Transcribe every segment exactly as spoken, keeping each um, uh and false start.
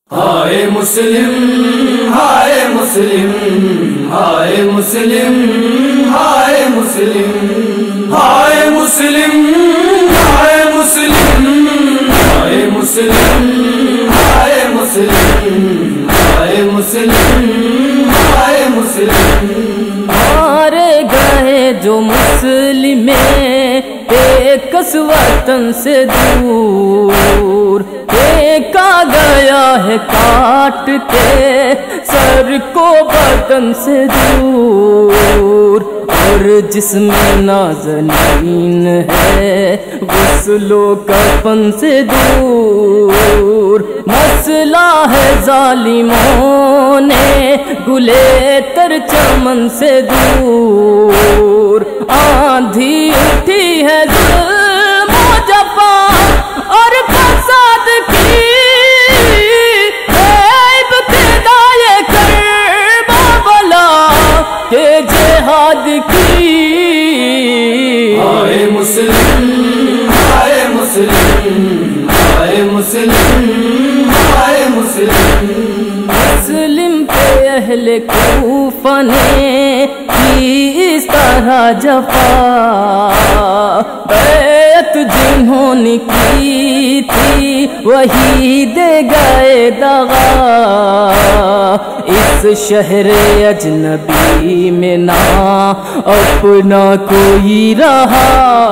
ہائے مسلم ہائے مسلم ہائے مسلم ہائے مسلم ہائے مسلم ہائے مسلم ہائے مسلم ہائے مسلم ہائے مسلم ہائے مسلم مارے گئے جو مسلم ایک اس وطن سے دور، پھینکا گیا ہے کاٹ کے سر کو وطن سے دور، اور جس میں نازنین ہے غسل و کفن سے دور، مسئلہ ہے ظالموں نے گلے تر چمن سے دور، آندھی اٹھی ہے ظلم و جفا اور فساد کی، ابتدائے کربلا کے جہاد کی۔ ہائے مسلم ہائے مسلم ہائے مسلم ہائے مسلم مسلم پہ اہل کوفہ نے کی اس طرح جفا، بیعت جنہوں نے کی تھی وہی دے گئے دغا، اس شہر اجنبی میں نہ اپنا کوئی رہا،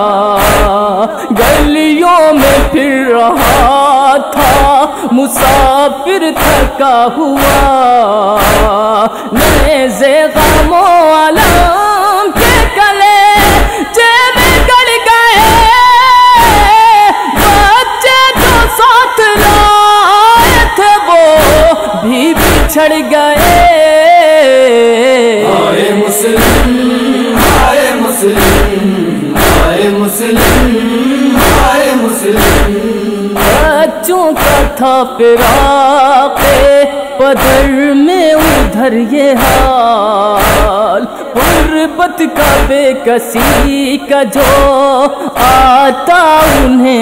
گلیوں میں پھر رہا تھا مسافر تھکا ہوا، نیزے غم و علم کے کلے جیب گڑ گئے، بچے جو ساتھ لائے تھے وہ بھی بچھڑ گئے۔ ہائے مسلم ہائے مسلم ہائے مسلم ہائے مسلم بچوں کا تھا فراق پدر میں ادھر یہ حال، غربت کا بے کسی کا جو آتا انہیں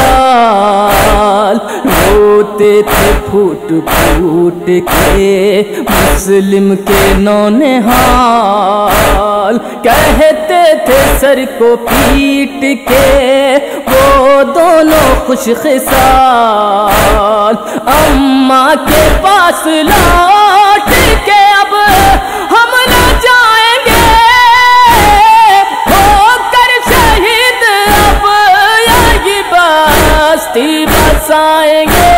خیال، روتے تھے پھوٹ پھوٹ کے مسلم کے نونہال، کہتے تھے سر کو پیٹ کے وہ دونوں خوش خصال، اماں کے پاس لوٹ کے اب ہم نہ جائیں گے، ہو کر شہید اب یہی بستی بسائیں گے۔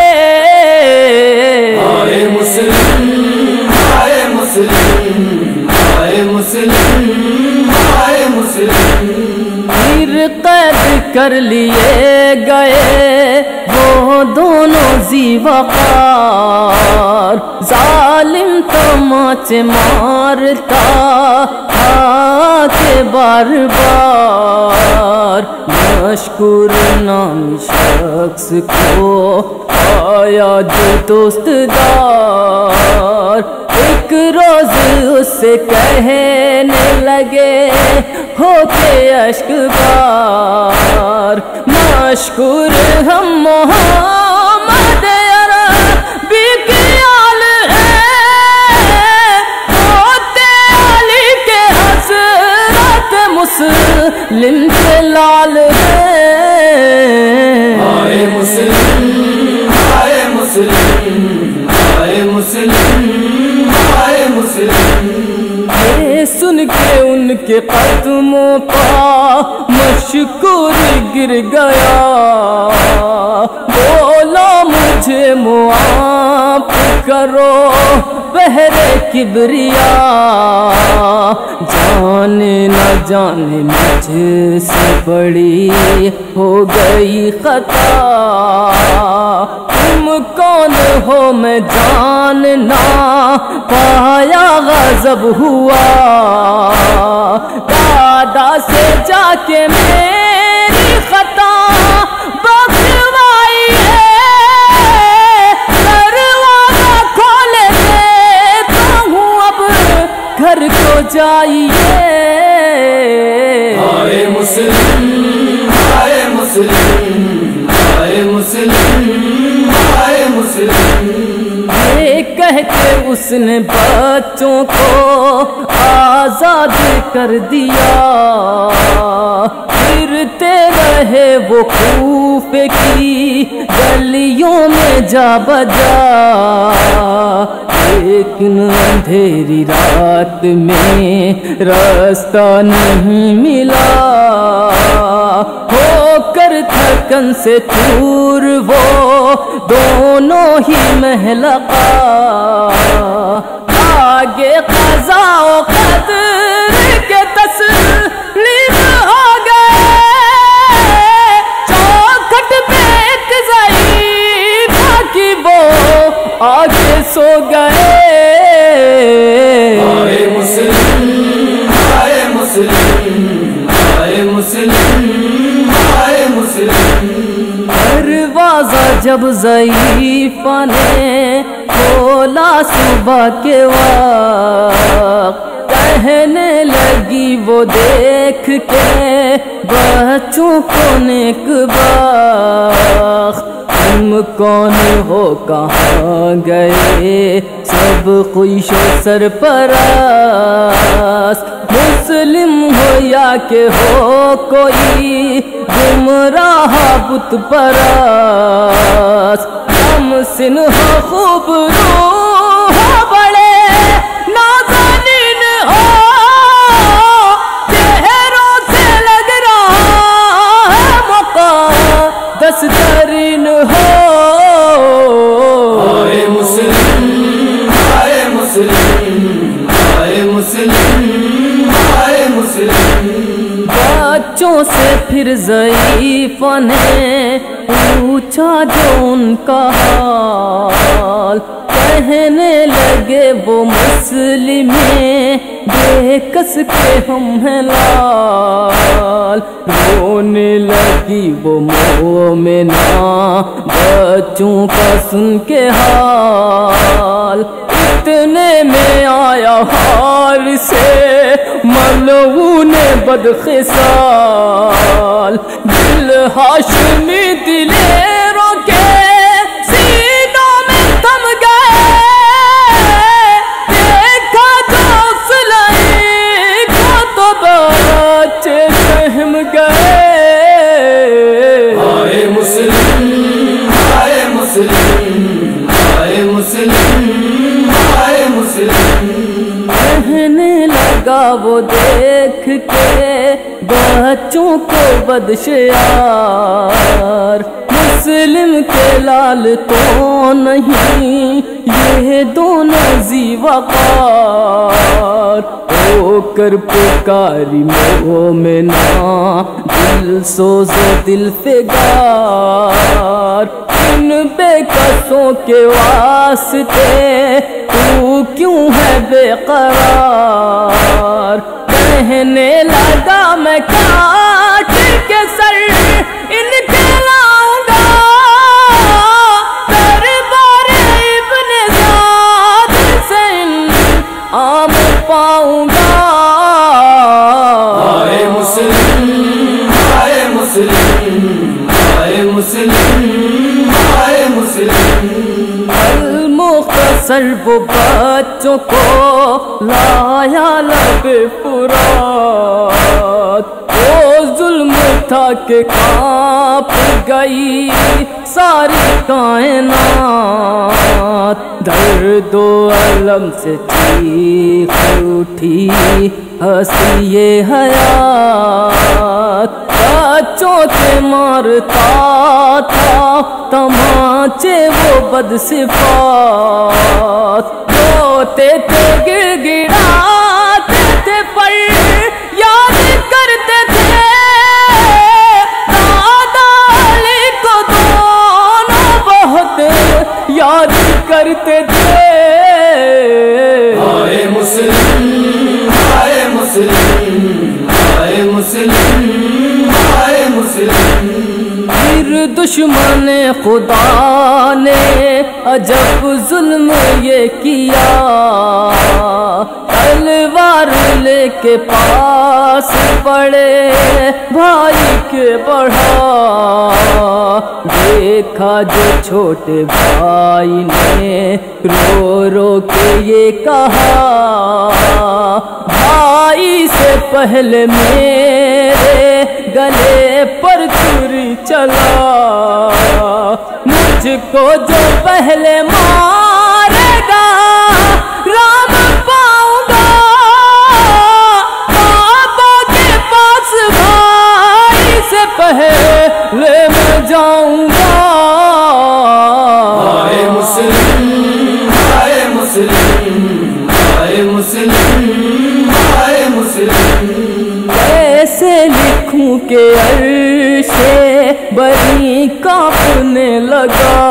ہائے مسلم ہائے مسلم ہائے مسلم ہائے مسلم پھر قید کر لیے گئے وہ دونوں ذی وقار، ظالم تماچے مارتا تھا کہ بار بار، مشکور نام شخص کو آیا جو دوست دار، ایک روز اس سے کہنے لگے ہو کے اشک بار، مشکور ہم محمد عربی کی آل ہے، ہوتے علی کے حضرت مسلم کے لال ہے۔ ہائے مسلم ہائے مسلم ہائے مسلم ہائے مسلم یہ سن کے ان کے قدموں پا مشکور گر گیا، بولا مجھے معاف کرو بہرے کبریا، جانے نہ جانے مجھ سے بڑی ہو گئی خطا، تم کون ہو میں جاننا پایا غضب ہوا، دادا سے جا کے میری خطا بخشوائی ہے، دروازہ کھول دیتا ہوں اب گھر کو جائیے۔ ہائے مسلم ہائے مسلم ہائے مسلم ہائے مسلم کہہ کے اس نے بچوں کو آزاد کر دیا، پھرتے رہے وہ کوفے کی گلیوں میں جا بجا، لیکن اندھیری رات میں راستہ نہیں ملا، ہو کر تھکن سے چور وہ دونوں ہی مہلکا، آگے قضا و قدر کے تسلیم ہو گئے، چوکھٹ پہ ایک ضعیف کی وہ آگے سو گئے۔ آئے مسلم آئے مسلم آئے مسلم آئے مسلم، دروازہ جب ضعیفہ نے کھولا صبح کے وقت، کہنے لگی وہ دیکھ کے بچوں کو نیک بخت، تم کون ہو کہاں گئے سب خوش و سرپرست، مسلم ہو یا کہ ہو کوئی گمراہ بت پرست، ہم سن ہو خوب روح بڑے نازنین ہو، چہروں سے لگ رہا ہے مقدس ترین ہو۔ آئے مسلم آئے مسلم آئے مسلم آئے مسلم، بچوں سے پھر ضعیفہ نے پوچھا جو ان کا حال، کہنے لگے وہ مسلم بے کس کے ہم ہیں لال، رونے لگی وہ مومنہ بچوں کا سن کے حال، اتنے میں آیا حال سے ملعون بدخصال، دل ہاشمی دلیروں کے سینوں میں تھم گئے، دیکھا جو اس لائق تو بچے سہم گئے۔ آئے مسلم آئے مسلم آئے مسلم آئے مسلم، کہنے لگا وہ دیکھ کے بچوں کو بدشیار، مسلم کے لال تو نہیں یہ دونوں ذی وقار، ہو کر پکاری مومنہ دل سوز و دل فگار، ان بے کسوں کے واسطے تو کیوں ہے بے قرار، کہنے لگا میں کاٹ کے سر ان کے لاؤں گا، دربار ابن زیاد سے انعام پاؤں گا۔ آئے مسلم آئے مسلم آئے مسلم آئے مسلم، المختصر وہ بچوں کو لایا لب فرات، وہ ظلم تھا کہ کانپ گئی ساری کائنات، درد و علم سے چیخ اٹھی ہنسی حیات، بچوں سے مارتا تھا تماچے وہ بد صفات، روتے تھے گر گراتے تھے پر یاد کرتے تھے دادا علی کو، دونوں بہت یاد کرتے تھے۔ آئے مسلم آئے مسلم آئے مسلم آئے مسلم، پھر دشمن خدا نے عجب ظلم یہ کیا، تلوار لے کے پاس پڑے بھائی کے بڑھا، دیکھا جو چھوٹے بھائی نے رو رو کے یہ کہا، بھائی سے پہلے میرے گلے پر چھری چلا، مجھ کو جو پہلے مارے گا رام پاؤں گا، بابا کے پاس بھائی سے پہلے میں جاؤں گا۔ آئے مسلم آئے مسلم آئے مسلم آئے مسلم، کیسے لکھوں کہ عرش بری کانپنے لگا،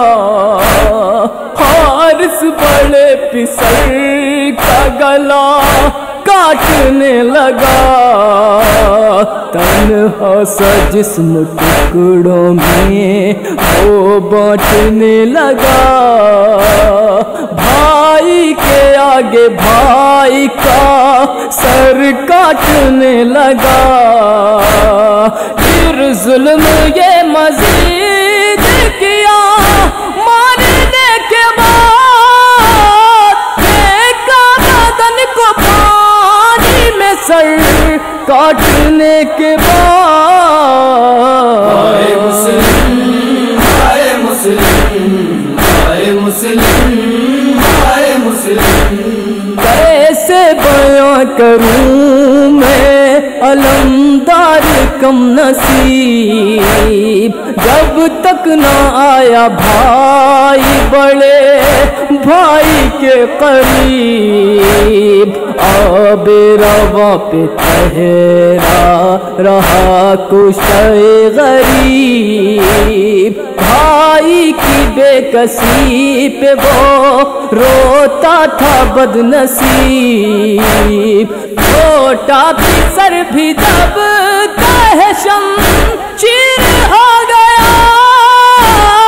حارث بڑے پسر کا گلا کاٹنے لگا، تنہا سا جسم ٹکڑوں میں وہ بانٹنے لگا، بھائی کے آگے بھائی کا سر کاٹنے لگا، پھر ظلم یہ مزید کیا، مارنے کے بعد پھینکا بدن کو پانی میں، سر کاٹنے کے بعد آئے مسلم آئے مسلم آئے مسلم آئے مسلم، کیسے بیاں کروں میں علمدار کم نصیب، جب تک نہ آیا بھائی بڑے بھائی کے قریب، آب رواں پہ ٹھہرا رہا کشتے غریب، بھائی کی بے کسی پہ وہ روتا تھا بد نصیب، چھوٹا بھی سر بھی جب تہ شمشیر ہو گیا،